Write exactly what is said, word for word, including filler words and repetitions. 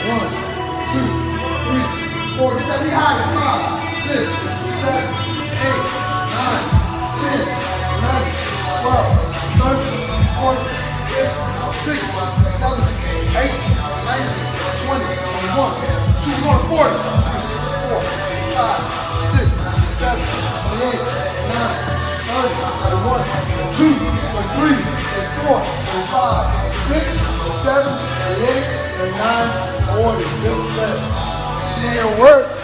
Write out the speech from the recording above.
One, two, three, four. Get that knee higher. Five, six, seven, eight, nine, ten, eleven, twelve, thirteen, fourteen, fifteen, sixteen, seventeen, eighteen, nineteen, twenty, twenty-one, two more, forty. Four, five, six, seven, eight, nine, thirty, thirty-one, two, three, four, five, six, seven, eight, nine, forty. Good set. She ain't work.